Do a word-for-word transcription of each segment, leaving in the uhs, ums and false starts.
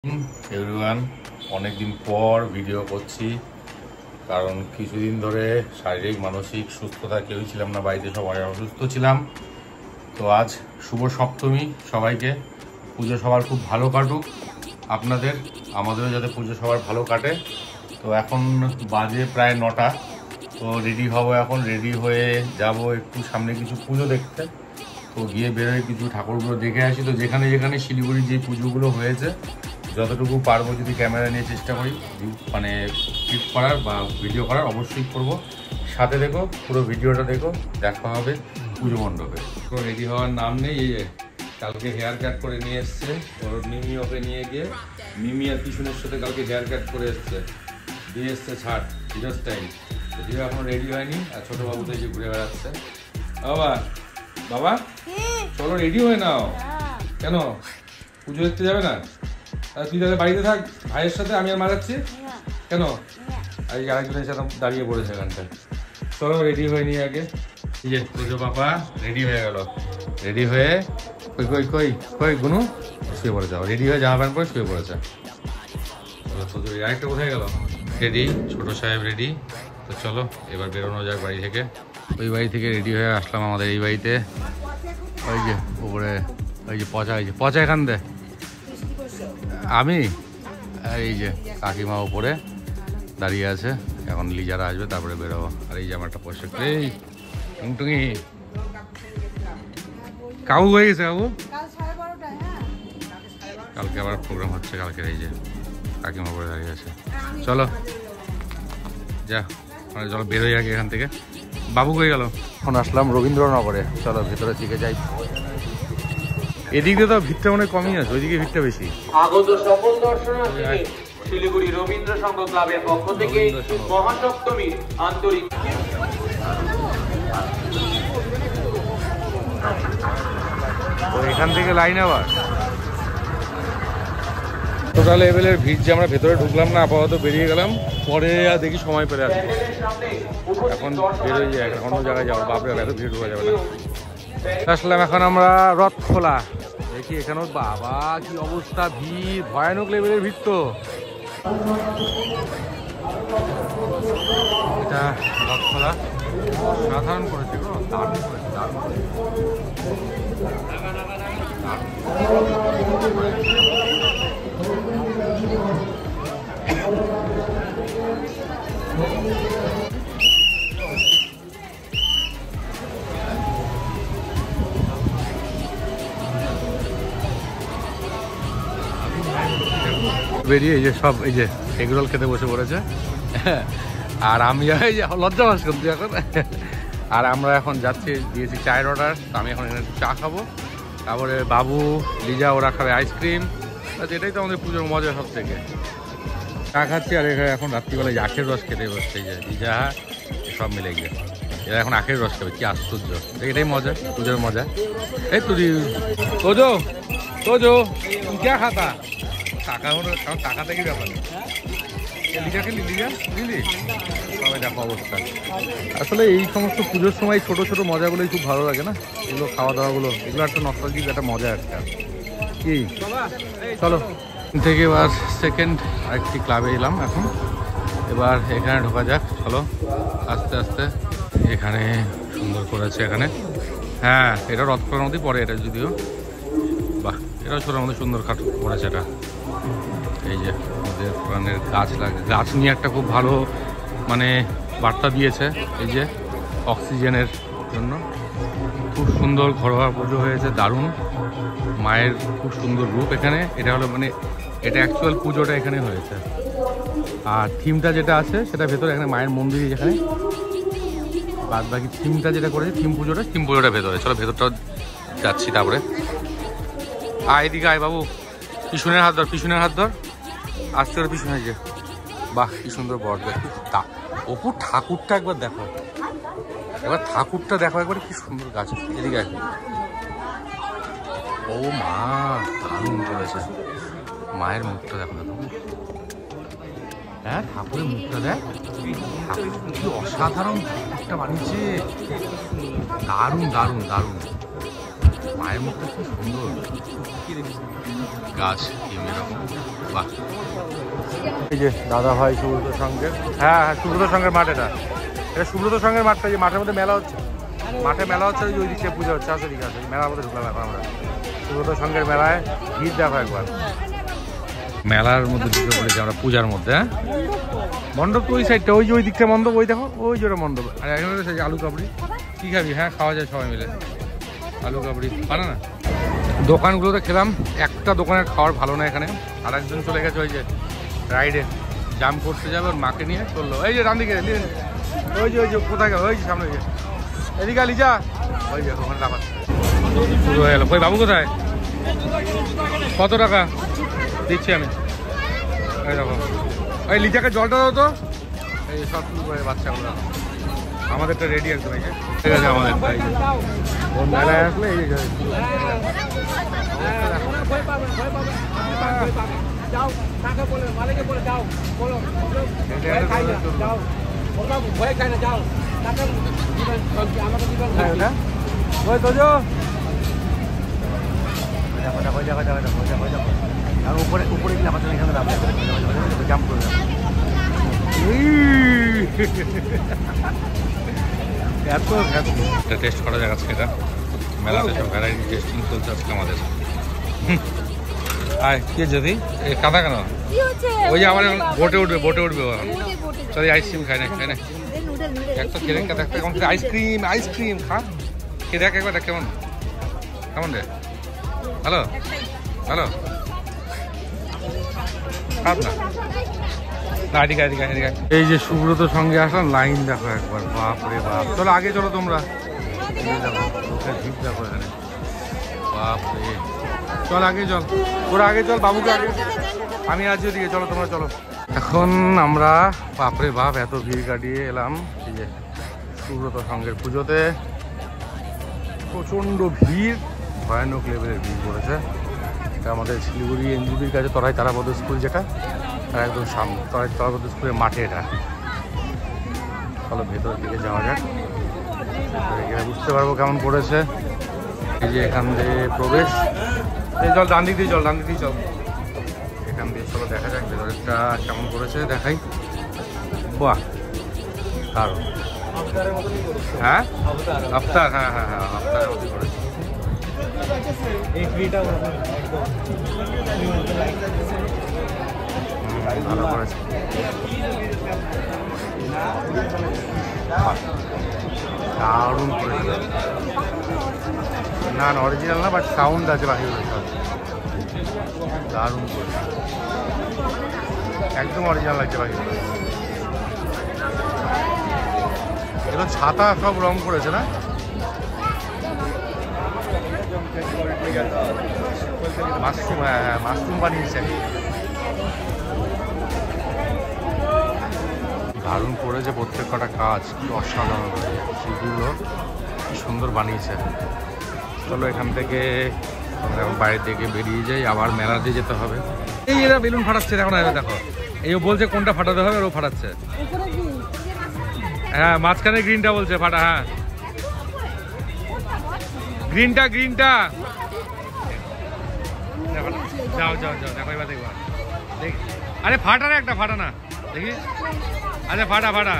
Everyone, অনেকদিন পর video করছি কারণ কিছুদিন ধরে শারীরিক মানসিক সুস্থতা কেউই ছিলাম না, বাড়িতে সবাই অসুস্থ ছিলাম। তো আজ শুভ সপ্তমী, সবাইকে পুজো সবার খুব ভালো কাটুক, আপনাদের আমাদেরও যাতে পুজো সবার ভালো কাটে। তো এখন বাজে প্রায় নটা, তো রেডি হব, এখন রেডি হয়ে যাব একটু সামনে কিছু পুজো দেখতে। তো গিয়ে বেরোয় কিছু ঠাকুরগুলো দেখে আসি। তো যেখানে যেখানে শিলিগুড়ির যে পুজোগুলো হয়েছে যতটুকু পারবো যদি ক্যামেরা নিয়ে চেষ্টা করি মানে ক্লিপ করার বা ভিডিও করার, অবশ্যই করব। সাথে দেখো, পুরো ভিডিওটা দেখো, দেখা হবে পুজো মণ্ডপে। তো রেডি হওয়ার নাম নেই। এই যে কালকে হেয়ার কাট করে নিয়ে এসছে ওর মিমি, ওকে নিয়ে গিয়ে মিমি আর পিছনের সাথে কালকে হেয়ার কাট করে এসছে, দিয়ে এসছে ছাড় হিরো স্টাইল। যদিও এখন রেডি হয়নি, আর ছোটো বাবু তো এই যে ঘুরে বেড়াচ্ছে। বাবা বাবা চলো রেডি হয়ে নাও। কেন পুজো দেখতে যাবে না? তুই তাহলে বাড়িতে থাক ভাইয়ের সাথে, আমি আর মারাচ্ছি কেন? আর এই আরেকজনের সাথে দাঁড়িয়ে পড়েছে এখানটা। চলো রেডি হয়ে নিয়ে আগে। এই যে পুজো পাপা রেডি হয়ে গেল, রেডি হয়ে কই কই কই কই গুনু শুয়ে পড়েছে, রেডি হয়ে জামা প্যান্ট পরে শুয়ে পড়েছে। আরেকটা কোথায় গেল? রেডি, ছোট সাহেব রেডি। তো চলো এবার বেরোনো যাক বাড়ি থেকে। ওই বাড়ি থেকে রেডি হয়ে আসলাম আমাদের এই বাড়িতে। ওই যে উপরে ওই যে পচা, এই যে পচা এখান দে আমি, এই যে কাকিমা উপরে দাঁড়িয়ে আছে, এখন লিজারা আসবে তারপরে বেরোবো। আর এই যে আমার একটা পোশাক, এই টুংটুঙি কাবু হয়ে গেছে। কাবু কালকে আবার প্রোগ্রাম হচ্ছে, কালকে এই যে কাকিমা উপরে দাঁড়িয়ে আছে। চলো যা মানে চলো বেরোই আগে এখান থেকে। বাবু হয়ে গেল। এখন আসলাম রবীন্দ্রনগরে, চলো ভেতরের দিকে যাই। এদিকে তো ভিড়টা অনেক কমই আছে, ওইদিকে ভিড়টা বেশি। আগত সকল দর্শনার্থীকে শিলিগুড়ি রবীন্দ্র সংঘ ক্লাবের পক্ষ থেকে মহাসপ্তমীর আন্তরিক। এখান থেকে লাইন আবার টোটাল লেভেলের ভিড়, যে আমরা ভেতরে ঢুকলাম না, আপাতত বেরিয়ে গেলাম, পরে আর দেখি সময় পেলে আসবে। এখন বেরোই যায়, অন্য জায়গায় যাবো। বাপরে এত ভিড় ঢোকা যাবে না। আসলাম এখন আমরা রথ খোলা, দেখি এখানেও বাবা কি অবস্থা, ভিড় ভয়ানক লেভেলের ভিড়। তো এটা রথ খোলা সাধারণ করেছে গো, দারুণ করেছে, দারুণ করেছে। বেরিয়ে এই যে সব এই যে এগরোল খেতে বসে পড়েছে, আর আমি এই যে লজ্জা পাস করছি এখন। আর আমরা এখন যাচ্ছি, দিয়েছি চায়ের অর্ডার, তো আমি এখন এখানে চা খাবো, তারপরে বাবু লিজা ওরা খাবে আইসক্রিম। এটাই তো আমাদের পুজোর মজা সব থেকে। চা খাচ্ছি আর এখানে এখন রাত্রিবেলায় আখের রস খেতে বসছে, এই যে লিজা সব মিলে গিয়ে এরা এখন আখের রস খাবে, কি আশ্চর্য। এটাই মজা, পুজোর মজা। এই তুই তোজো তোজো তুমি কে খাতা টাকা হলো, কারণ টাকা থেকে ব্যাপার নেই। লিজা খেলি লিজা বুঝলি, সবাই দেখো অবস্থা। আসলে এই সমস্ত পুজোর সময় ছোট ছোট মজাগুলোই খুব ভালো লাগে না, এগুলো খাওয়া দাওয়াগুলো, এগুলো একটা নস্টালজিক একটা মজা একটা। কি চলো থেকে এবার সেকেন্ড আরেকটি ক্লাবে এলাম এখন, এবার এখানে ঢোকা যাক। চলো আস্তে আস্তে। এখানে সুন্দর করেছে এখানে, হ্যাঁ এটা রথখোলার মধ্যেই পড়ে এটা, যদিও বাহ এটাও ছোটোর মধ্যে সুন্দর কাট করেছে এটা। এই যে আমাদের প্রাণের গাছ লাগে, গাছ নিয়ে একটা খুব ভালো মানে বার্তা দিয়েছে, এই যে অক্সিজেনের জন্য। খুব সুন্দর ঘরোয়া পুজো হয়েছে, দারুণ। মায়ের খুব সুন্দর রূপ এখানে, এটা হলো মানে এটা অ্যাকচুয়াল পুজোটা এখানে হয়েছে। আর থিমটা যেটা আছে সেটা ভেতরে, এখানে মায়ের মন্দির যেখানে, বাদ বাকি থিমটা যেটা করেছে থিম পুজোটা, থিম পুজোটা ভেতরে। চলো ভেতরটাও যাচ্ছি। তারপরে আয় এদিকে আয় বাবু, পিছনের হাত ধর, পিছনের হাত ধর, আসতে ওর পিছনে। যে বাহ কি সুন্দর বর, তা অপু ঠাকুরটা একবার দেখো, এবার ঠাকুরটা দেখো একবার, কি সুন্দর গাছ। এদিকে আয়। ও মা দারুণ করেছে, মায়ের মুখটা দেখো দেখো, হ্যাঁ ঠাকুরের মুখটা দেখ, ঠাকুর কি অসাধারণ ঠাকুরটা বানিয়েছে, দারুণ দারুণ দারুণ। মায়ের মুখটা খুব সুন্দর, গাছ এরকম। বাহ, এই যে দাদা ভাই সুব্রত সঙ্গের, হ্যাঁ হ্যাঁ সুব্রত সঙ্গের মাঠ, এটা এটা সুব্রত সঙ্গের মাঠটা, যে মাঠের মধ্যে মেলা হচ্ছে, মাঠে মেলা হচ্ছে, ওই দিকে পুজো হচ্ছে, আসলে দিকে আছে মেলার মধ্যে ঢুকলাম এখন আমরা। সুব্রত সঙ্গের মেলায় ভিড় দেখো একবার, মেলার মধ্যে ঢুকে পড়েছি আমরা পূজার মধ্যে। হ্যাঁ মণ্ডপ তো ওই সাইডটা, ওই যে ওই দিকটা মণ্ডপ, ওই দেখো ওই যে ওটা মণ্ডপ। আর এখানে সেই আলু কাবড়ি, কী খাবি? হ্যাঁ খাওয়া যায় সবাই মিলে, আলু কাবড়ি পারে না। দোকানগুলোতে খেলাম, একটা দোকানের খাওয়ার ভালো না এখানে। আর একজন চলে গেছে ওই যে রাইডে, জাম্প করতে যাবে, ওর মাকে নিয়ে চললো। এই যে রান্দিকে ওই যে ওই যে কোথায় গেল, ওই যে সামনে গিয়ে এদিকে লিজা, ওই যে ওখানে লাফাচ্ছে। শুরু হয়ে গেল। ওই বাবু কোথায়? কত টাকা দিচ্ছি আমি? এই দেখো, এই লিজাকে জলটা দাও তো। এই সব শুরু করে বাচ্চাগুলো, আমাদেরটা রেডি একদম। এই যে ঠিক আছে আমাদেরটা, এই যে ওর মেলায় আসলে এই যে উপরে উপরে গেলে আমাদের এখানে জাম্প করে এত এটা টেস্ট করা যাক আজকে। এটা মেলাতে সব ভ্যারাইটি টেস্টিং চলছে আজকে আমাদের। আয় কে যদি কাদা কেন? ওই যে আমার বোটে উঠবে, বোটে উঠবে চল আইসক্রিম খাই না, খাই না একটা খেলে কেমন আইসক্রিম, আইসক্রিম খা, কে দেখ একবার দেখ কেমন, কেমন রে? হ্যালো হ্যালো, খারাপ না। এই যে সুব্রত সঙ্গে আসলাম, লাইন দেখো একবার, বাপ রে বাপ। চলো আগে চলো তোমরা, ভিড় দেখো এখানে, বাপ রে। চল আগে চল, ওরা আগে চল, বাবুকে আগে, আমি আছি ওদিকে। চলো তোমরা চলো। এখন আমরা বাপরে বাপ এত ভিড় কাটিয়ে এলাম এই যে সুব্রত সঙ্গের পুজোতে। প্রচণ্ড ভিড়, ভয়ানক লেভেলের ভিড় পড়েছে। এটা আমাদের শিলিগুড়ি এনজিবির কাছে তরাই তারাপদ স্কুল, যেটা আর একদম সামনে তরাই তারাপদ স্কুলের মাঠে এটা। চলো ভেতরের দিকে যাওয়া যাক, এখানে বুঝতে পারবো কেমন পড়েছে। এই যে এখান দিয়ে প্রবেশ, এই চল ডান দিক দিয়ে চল, ডান দিক দিয়ে চল, এখান দিয়ে চলো দেখা যাক ভেতরেরটা কেমন করেছে, দেখাই। বাহ দারুণ। হ্যাঁ আফতার, হ্যাঁ হ্যাঁ হ্যাঁ আফতারের মধ্যে করেছে। ভালো করেছে, দারুণ করেছে। না না অরিজিনাল না, বাট সাউন্ড আছে বাকিগুলো সব, দারুণ করেছে, একদম অরিজিনাল লাগছে বাকিগুলো। এগুলো ছাতা সব রং করেছে না? মাশরুম, হ্যাঁ হ্যাঁ মাশরুম বানিয়েছে। দারুণ করেছে প্রত্যেক কটা কাজ, কি অসাধারণ, সেগুলো কি সুন্দর বানিয়েছে। চলো এখান থেকে বাইরের দিকে বেরিয়ে যাই, আবার মেলা দিয়ে যেতে হবে। এই এরা বেলুন ফাটাচ্ছে, দেখো না দেখো, এই বলছে কোনটা ফাটাতে হবে, আর ও ফাটাচ্ছে। হ্যাঁ মাঝখানে গ্রিনটা বলছে ফাটা, হ্যাঁ গ্রিনটা গ্রিনটা যাও যাও যাও দেখো, এবার দেখবা দেখ। আরে ফাটা না, একটা ফাটা না দেখি। আচ্ছা ফাটা ফাটা,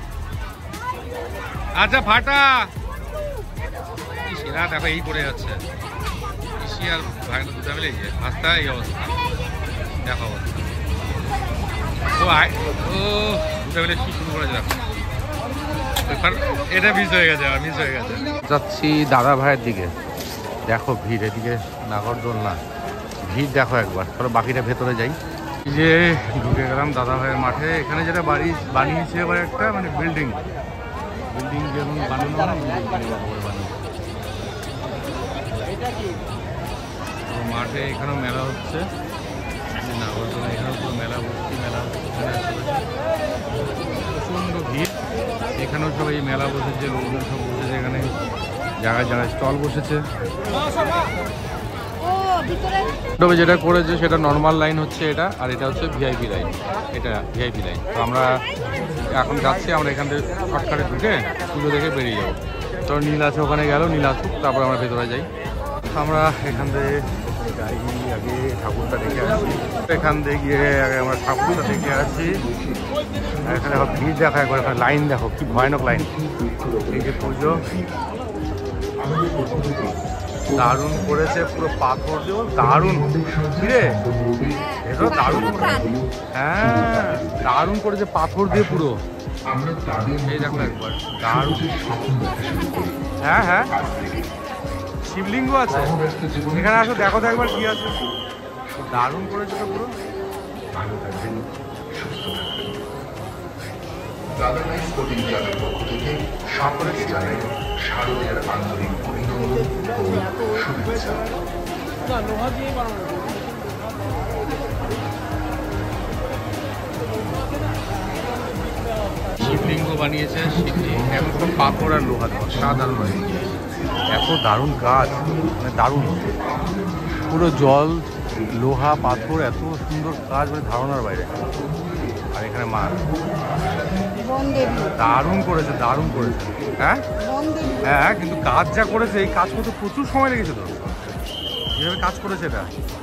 আচ্ছা ফাটা। সেরা দেখো এই পড়ে যাচ্ছে, ইসি আর ভাইটা দুটা মিলে ভাস্তা, এই অবস্থা দেখো অবস্থা। ও আয় ও দুটা মিলে কি শুরু করেছে দেখো, এটা মিস হয়ে গেছে, আর মিস হয়ে গেছে। যাচ্ছি দাদা ভাইয়ের দিকে, দেখো ভিড়, এদিকে নাগরদোলনা ভিড় দেখো একবার। চলো বাকিটা ভেতরে যাই। এই যে ঢুকে গেলাম দাদা ভাইয়ের মাঠে। এখানে যেটা বাড়ি বানিয়েছে এবার একটা মানে বিল্ডিং, বিল্ডিং যেমন বানানো মাঠে, এখানেও মেলা হচ্ছে নাগরদোলনা, এখানেও পুরো মেলা ভর্তি, মেলা প্রচণ্ড ভিড়। এখানেও সব এই মেলা বসেছে, লোকজন সব বসেছে, এখানে জায়গায় জায়গায় স্টল বসেছে। তবে যেটা করেছে সেটা নর্মাল লাইন হচ্ছে এটা, আর এটা হচ্ছে ভিআইপি লাইন, এটা ভিআইপি লাইন। তো আমরা এখন যাচ্ছি, আমরা এখান থেকে শর্টকাটে ঢুকে পুজো দেখে বেরিয়ে যাবো। তো নীল আছে ওখানে গেল, নীল আসুক, তারপর আমরা ভেতরে যাই। আমরা এখান থেকে যাই আগে ঠাকুরটা দেখে আসি, এখান থেকে গিয়ে আগে আমরা ঠাকুরটা দেখে আসি। এখানে দেখো ভিড় দেখা, একবার এখানে লাইন দেখো কি ভয়ানক লাইন। এই যে পুজো দারুণ করেছে, পুরো পাথর দিয়ে দারুণ কিরে, এটা দারুণ, হ্যাঁ দারুণ করেছে পাথর দিয়ে পুরো। এই দেখো একবার দারুণ, হ্যাঁ হ্যাঁ শিবলিঙ্গ আছে এখানে, আসো দেখো তো একবার কি আছে, দারুণ করেছে তো পুরো। শিবলিঙ্গ বানিয়েছে, একদম পাথর আর লোহা দেওয়া, সাধারণ বানিয়েছে, এত দারুণ কাজ, মানে দারুণ পুরো জল লোহা পাথর, এত সুন্দর কাজ, মানে ধারণার বাইরে। আর এখানে মা দারুণ করেছে, দারুণ করেছে, হ্যাঁ হ্যাঁ কিন্তু কাজ যা করেছে, এই কাজ করতে প্রচুর সময় লেগেছে তো, যেভাবে কাজ করেছে এটা,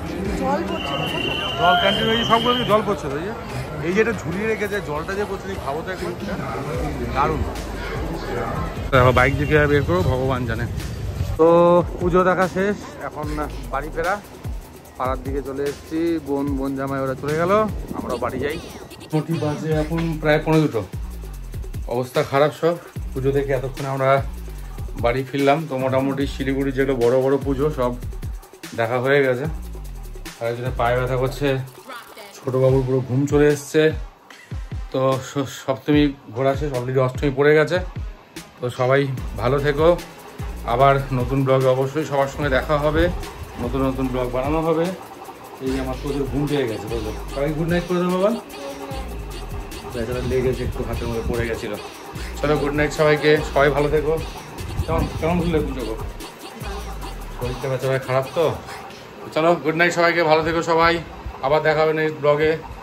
জল কন্টিনিউ হয়েছে, সবগুলো জল পড়ছে তো, এই যে এটা ঝুলিয়ে রেখেছে, জলটা যে পড়ছে খাবো তো একটু, দারুণ। বাইক যে কীভাবে বের করবো ভগবান জানে। তো পুজো দেখা শেষ, এখন বাড়ি ফেরা, পাড়ার দিকে চলে এসেছি, বোন বোন জামাই ওরা চলে গেল, আমরা বাড়ি যাই। মোটি বাজে এখন প্রায় পনেরো দুটো, অবস্থা খারাপ সব। পুজো থেকে এতক্ষণে আমরা বাড়ি ফিরলাম, তো মোটামুটি শিলিগুড়ি যেগুলো বড় বড় পুজো সব দেখা হয়ে গেছে। আর একজনের পায়ে ব্যথা করছে, ছোটোবাবুর পুরো ঘুম চলে এসছে। তো সপ্তমী ঘোরা শেষ, অলরেডি অষ্টমী পড়ে গেছে। তো সবাই ভালো থেকো, আবার নতুন ব্লগে অবশ্যই সবার সঙ্গে দেখা হবে, নতুন নতুন ব্লগ বানানো হবে। এই যে আমার প্রচুর ঘুম পেয়ে গেছে, বুঝলো, সবাই গুড নাইট করে দেবো বাবা, বেচারা লেগেছে একটু, হাতের মধ্যে পড়ে গেছিল। চলো গুড নাইট সবাইকে, সবাই ভালো থেকো। কেমন কেমন বুঝলে পুজো, শরীরটা বেচারা খারাপ তো, চলো গুড নাইট সবাইকে, ভালো থেকো সবাই, আবার দেখা হবে নেক্সট ব্লগে।